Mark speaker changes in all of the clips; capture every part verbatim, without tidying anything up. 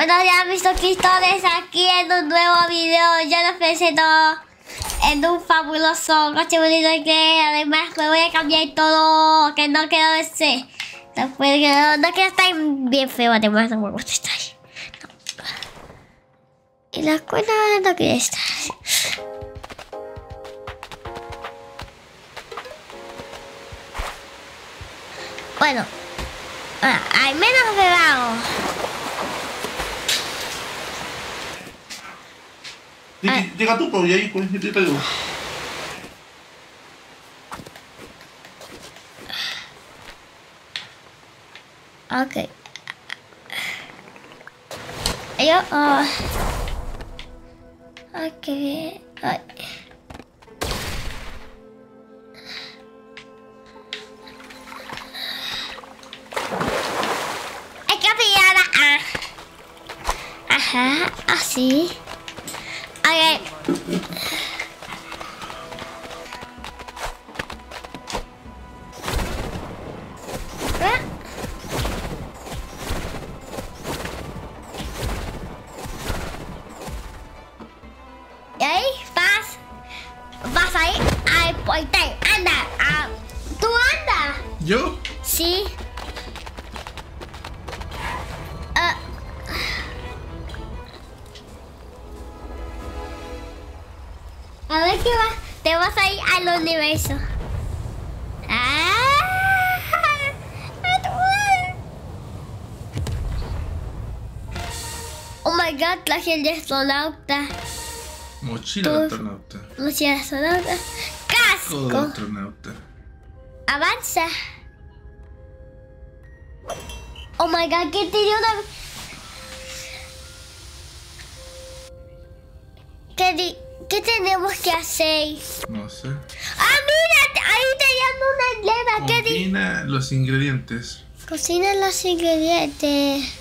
Speaker 1: Buenos días, mis suscriptores, aquí en un nuevo video. Yo los presento en un fabuloso coche bonito que además me voy a cambiar todo, que no quiero ese. No, no, no quiero estar bien feo, además no me gusta estar. No. Y la escuela no quiere estar. Bueno, ah, al menos me vago.
Speaker 2: Ah. Llega tú, pues, y ahí, pues, yo te ayudo.
Speaker 1: Ok. Yo, oh. Ok. Ay. Hay que pillar a... Ajá, así. Okay. Y ahí vas, vas ahí al portal. Anda, ah, tú anda.
Speaker 2: ¿Yo?
Speaker 1: Sí. Uh. A ver qué va. Te vas a ir al universo. Ah. Oh my god, traje el astronauta.
Speaker 2: Mochila de astronauta.
Speaker 1: Mochila de astronauta.
Speaker 2: Todo de
Speaker 1: Casco.
Speaker 2: astronauta.
Speaker 1: Avanza. Oh my god, ¿qué tiene una... ¿Qué, di... ¿Qué tenemos que hacer?
Speaker 2: No sé.
Speaker 1: ¡Ah, mira! Ahí tenían una leva. ¿Qué di...
Speaker 2: Combina los ingredientes.
Speaker 1: Cocina los ingredientes.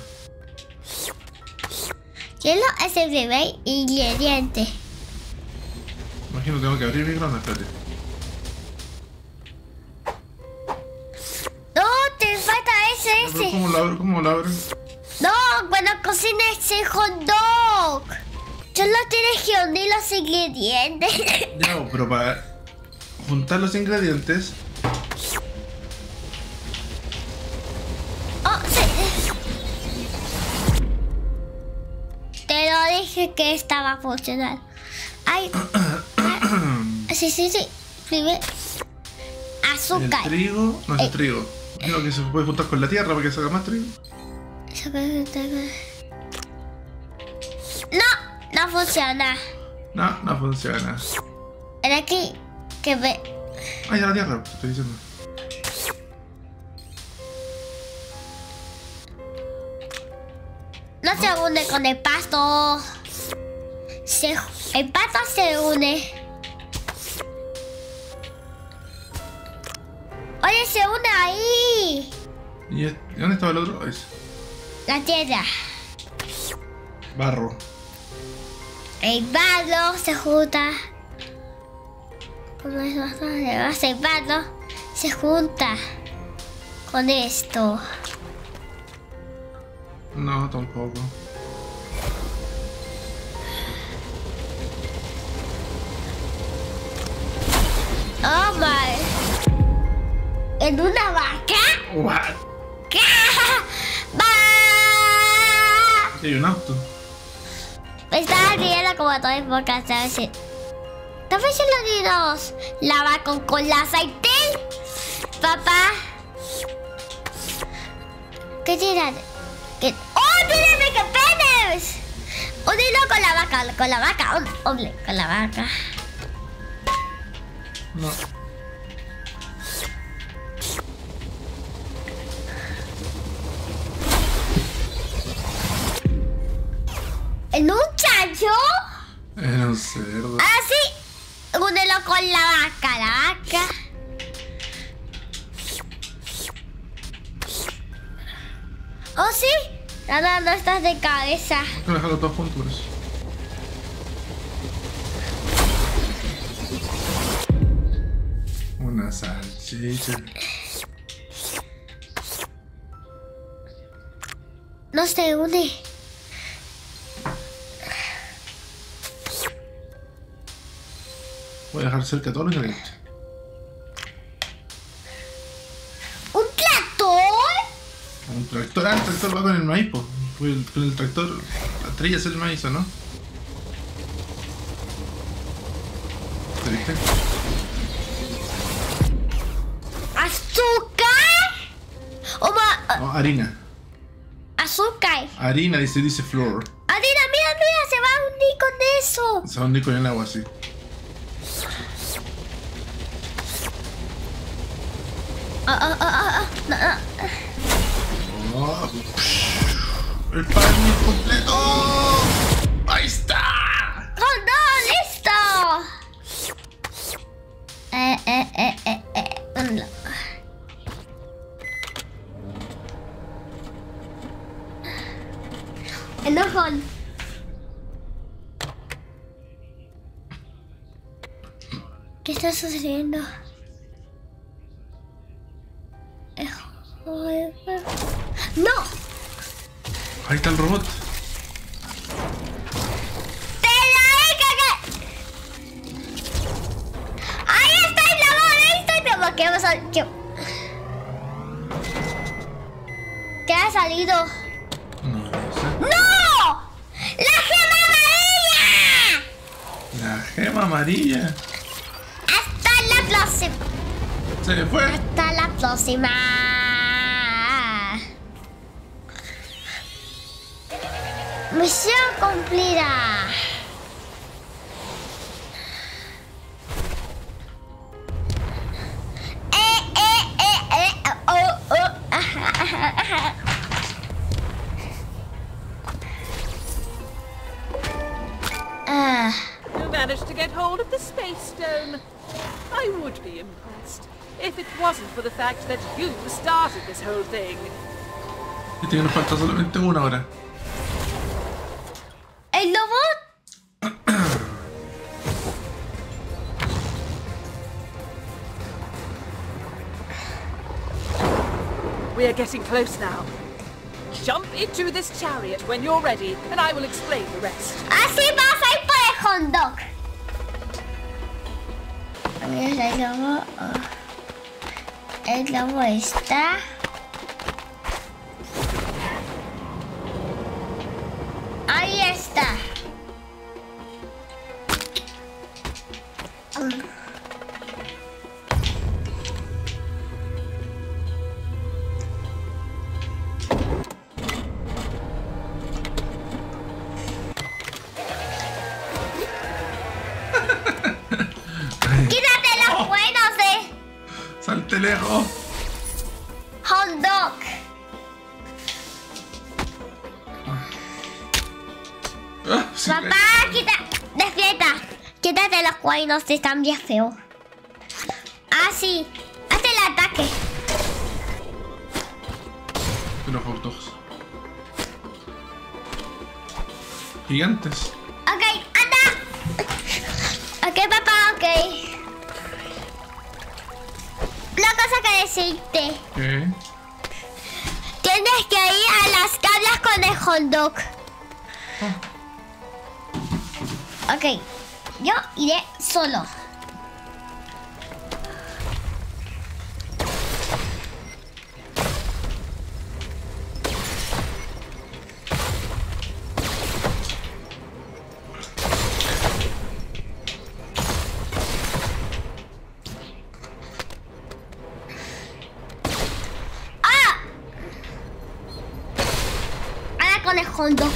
Speaker 1: Hielo es el primer ingrediente.
Speaker 2: Imagino que tengo que abrir mi microondas, espérate.
Speaker 1: No, te falta ese,
Speaker 2: Pero
Speaker 1: ese.
Speaker 2: ¿Cómo lo abro? ¿Cómo lo abro?
Speaker 1: No, cuando cocines el hot dog. Solo tienes que unir los ingredientes.
Speaker 2: Ya, pero para juntar los ingredientes.
Speaker 1: Oh, sí. Te lo dije que estaba a funcionar. Ay, ay. Sí, sí, sí. Primero, azúcar.
Speaker 2: El trigo, no es
Speaker 1: Eh.
Speaker 2: el trigo. Creo que se puede juntar con la tierra para que salga más trigo.
Speaker 1: No, no funciona.
Speaker 2: No, no funciona.
Speaker 1: Era aquí que ve.
Speaker 2: Ah, ya la tierra, te estoy diciendo.
Speaker 1: No se une con el pasto. Se, el pasto se une. Oye, se une ahí.
Speaker 2: ¿Y es- ¿y dónde estaba el otro? Ese.
Speaker 1: La tierra.
Speaker 2: Barro.
Speaker 1: El barro se junta. ¿Cómo es más? El barro se junta con esto.
Speaker 2: No, tampoco.
Speaker 1: Oh my. ¿En una vaca?
Speaker 2: What?
Speaker 1: ¿Qué? ¡Va!
Speaker 2: Hay un auto.
Speaker 1: Me estaba riendo como todo en boca, ¿sabes? ¿No ves los niños? Lava con cola aceite. Papá. ¿Qué tiran? ¿Qué? ¡Oh, mírame qué penes! Unilo con la vaca, con la vaca, hombre, hombre, con la vaca.
Speaker 2: No.
Speaker 1: ¿En un chancho?
Speaker 2: Era un cerdo.
Speaker 1: Ah, sí. Únelo con la vaca, la vaca. ¿Oh, sí? Nada, no estás de cabeza.
Speaker 2: Tengo que dejarlo todo junto por eso. Una salchicha.
Speaker 1: No se une.
Speaker 2: Voy a dejar cerca todos los ingredientes.
Speaker 1: ¿Un tractor?
Speaker 2: Un tractor, ah, el tractor va con el maíz, po. Con el, con el tractor atrillas el maíz, ¿o no? ¿Te viste?
Speaker 1: ¿Azúcar? O ma-
Speaker 2: No, harina.
Speaker 1: azúcar.
Speaker 2: Harina, dice, dice Flor.
Speaker 1: Harina, mira, mira, se va a hundir con eso.
Speaker 2: Se va a hundir con el agua, así.
Speaker 1: Ah, ah, ah, ah, no, no.
Speaker 2: Oh, el pan completo. ¡Ahí está!
Speaker 1: ¡Oh, no! ¡Listo! Eh, eh, eh, eh, eh. No. Enojón. ¿Qué está sucediendo? ¡No!
Speaker 2: Ahí está el robot.
Speaker 1: ¡Te la he cagado! ¡Ahí está el robot! ¡Ahí está el robot! ¿Qué hemos salido? ¿Qué ha salido?
Speaker 2: No, no sé.
Speaker 1: ¡No! ¡La gema amarilla!
Speaker 2: La gema amarilla.
Speaker 1: Hasta la próxima.
Speaker 2: Se le fue.
Speaker 1: Hasta la próxima. Misión cumplida. Eh, eh, eh, eh, oh, oh, ajá, ajá, ajá. Ah.
Speaker 3: You managed to get hold of the Space Stone. I would be impressed if it wasn't for the fact that you started this whole thing.
Speaker 2: Este que nos falta solamente una hora.
Speaker 1: El robot.
Speaker 3: We are getting close now. Jump into this chariot when you're ready, and I will explain the rest.
Speaker 1: Así vas a ir por el hot dog. Mira, el lobo. El lobo está. Ahí está. Quítate los buenos, eh.
Speaker 2: Salte lejos.
Speaker 1: Hot dog.
Speaker 2: Ah, sí,
Speaker 1: Papá, quita. Despierta. Quítate los cuernos, están bien feos. Ah, sí. Hazte el ataque.
Speaker 2: de los hot dogs. Gigantes.
Speaker 1: Ok, anda. Ok, papá, ok. Una cosa que decirte.
Speaker 2: ¿Qué?
Speaker 1: Tienes que ir a las tablas con el hot dog. Ok, yo iré solo. ¡Ah! Ahora con el hot dog.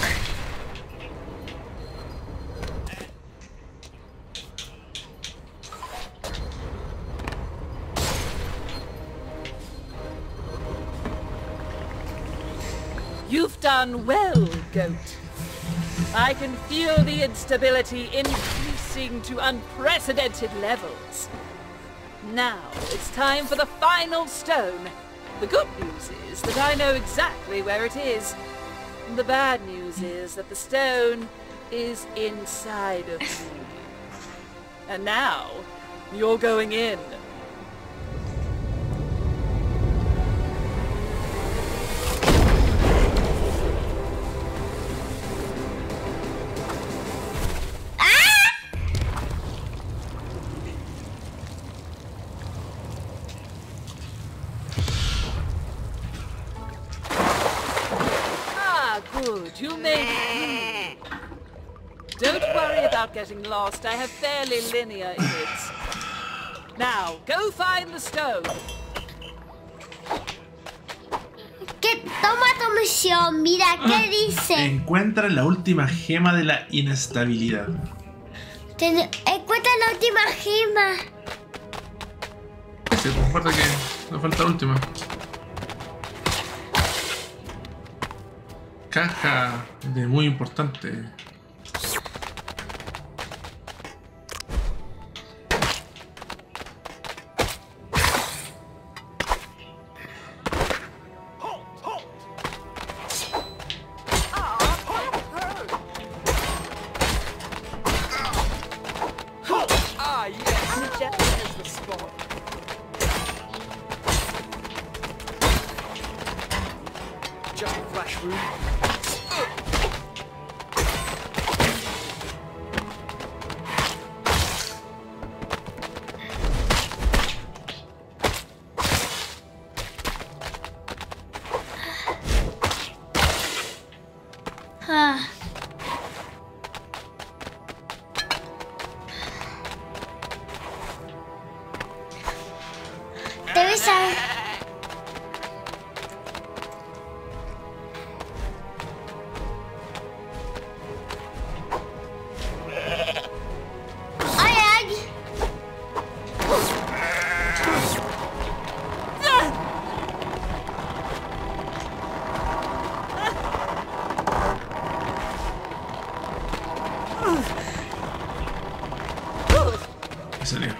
Speaker 3: You've done well, Goat. I can feel the instability increasing to unprecedented levels. Now, it's time for the final stone. The good news is that I know exactly where it is. The bad news is that the stone is inside of me. And now, you're going in. you may be. Don't worry about getting lost. I have fairly linear image. Now, go find the stone.
Speaker 1: ¿Qué? Toma tu misión. Mira, ¿qué
Speaker 2: Ah,
Speaker 1: dice?
Speaker 2: Encuentra la última gema de la inestabilidad.
Speaker 1: Ten- encuentra la última gema.
Speaker 2: Sí, pues falta que. Nos falta la última. Caja de muy importante.
Speaker 3: Ah, yes. Majestic is the spot. Just a flash room.
Speaker 1: Ah. Debe ser. Ay, ay.
Speaker 2: Me salió.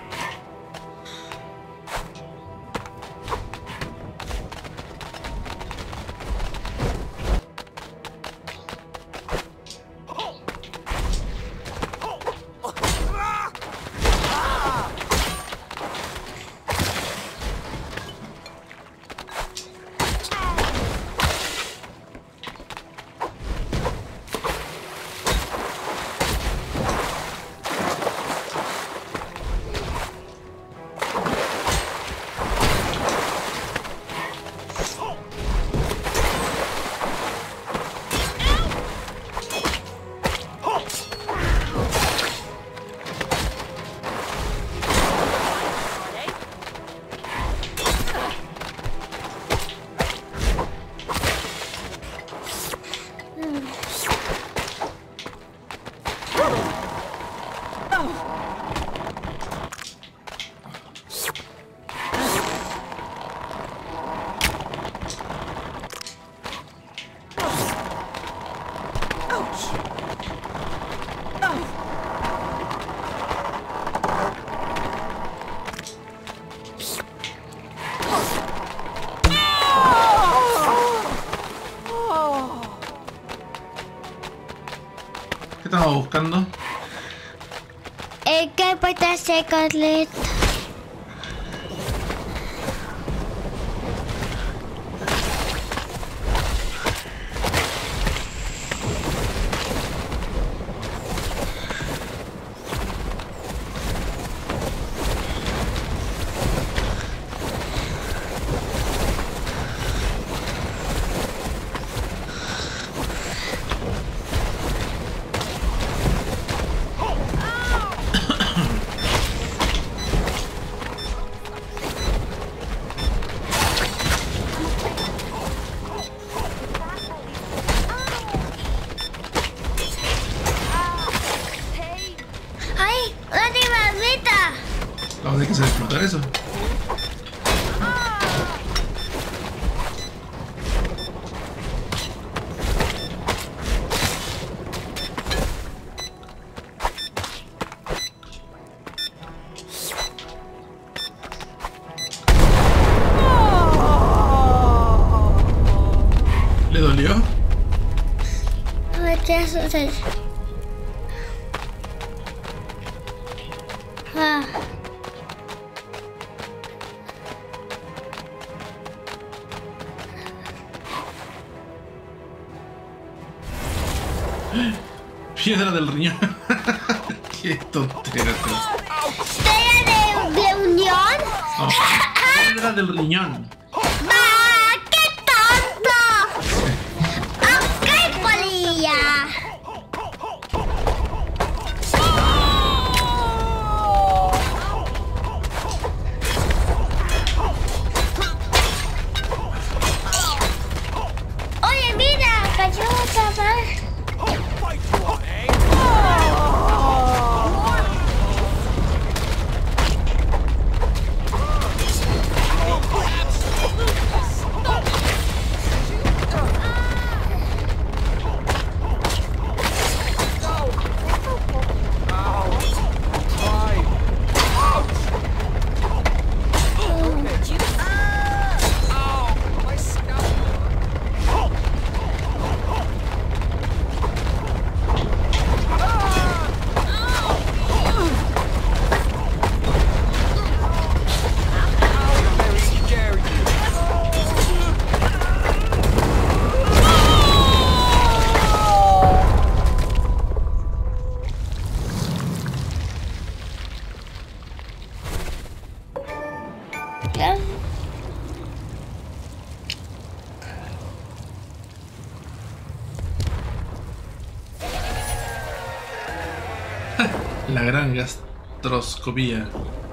Speaker 2: ¿Qué estamos buscando?
Speaker 1: Eh, ¿Qué puede hacer, Scarlett? ¡Ay! ¡Una dinamita!
Speaker 2: Vamos a tener que hacer explotar eso. ¿Le dolió?
Speaker 1: Ay, ¿qué haces? Ah.
Speaker 2: Piedra del riñón. Qué tontera.
Speaker 1: ¿Estrella de, de unión?
Speaker 2: No. Piedra del riñón.
Speaker 1: ¡Ah! ¡Qué tonto! ¡Ok, Poli!
Speaker 2: La gran gastroscopía.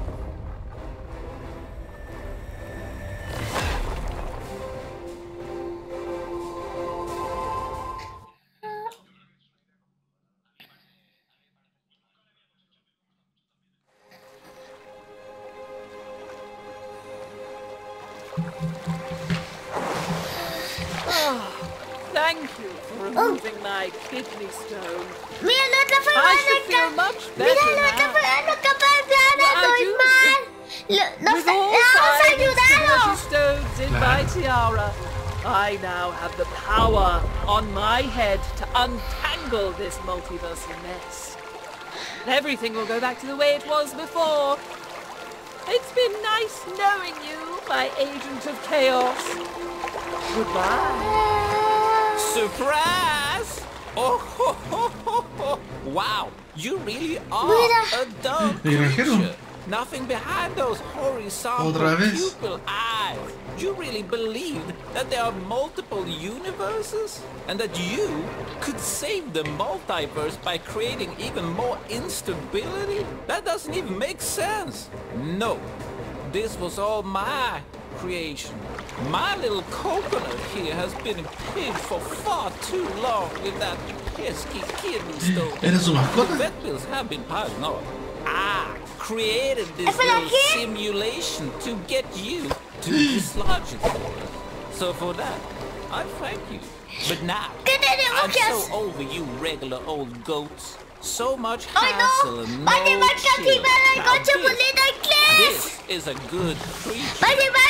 Speaker 3: Thank you for removing oh. my kidney stone.
Speaker 1: Mira, no está
Speaker 3: I should feel much better
Speaker 1: Mira, no está pegando capaz normal. Nos ha ayudado.
Speaker 3: Stones in my tiara. I now have the power on my head to untangle this multiversal mess. Everything will go back to the way it was before. It's been nice knowing you, my agent of chaos. Goodbye.
Speaker 4: Surprise! Oh, ho, ho, ho, ho. Wow, you really are
Speaker 1: Mira.
Speaker 4: a dumb creature. Nothing behind those horizontal pupil eyes. You really believe that there are multiple universes? And that you could save the multiverse by creating even more instability? That doesn't even make sense. No, this was all my creation. My little coconut here has been a pig for far too long with that pesky kidney stone.
Speaker 2: ¿Eres su mascota?
Speaker 4: Vet bills have been piling up. I created this little simulation to get you to dislodge it. So for that, I thank you. But now, I'm so over you regular old goats. So much hassle and no chill. Now this, this is a good creature.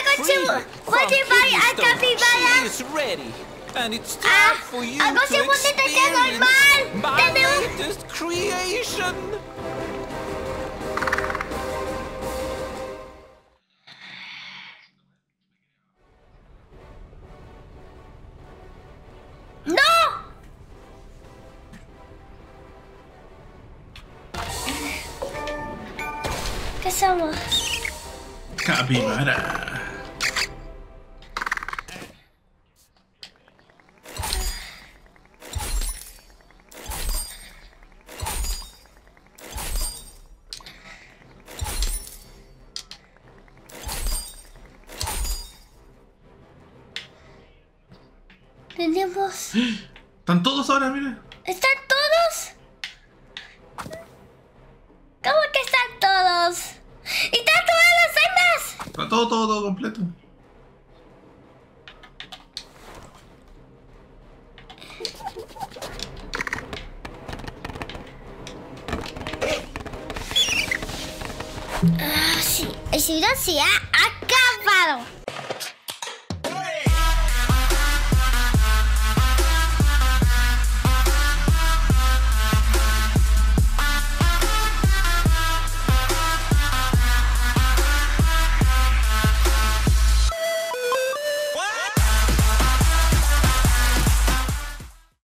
Speaker 4: She is ready. And it's time for you to experience my latest creation.
Speaker 1: ¡No! ¿Qué somos?
Speaker 2: Capibara.
Speaker 1: Tenemos...
Speaker 2: ¿Están todos ahora, mira?
Speaker 1: ¿Están todos? ¿Cómo que están todos? ¿Y están todas las hembras?
Speaker 2: Está todo, todo, todo completo.
Speaker 1: Ah, sí, el ciudad se ha acabado.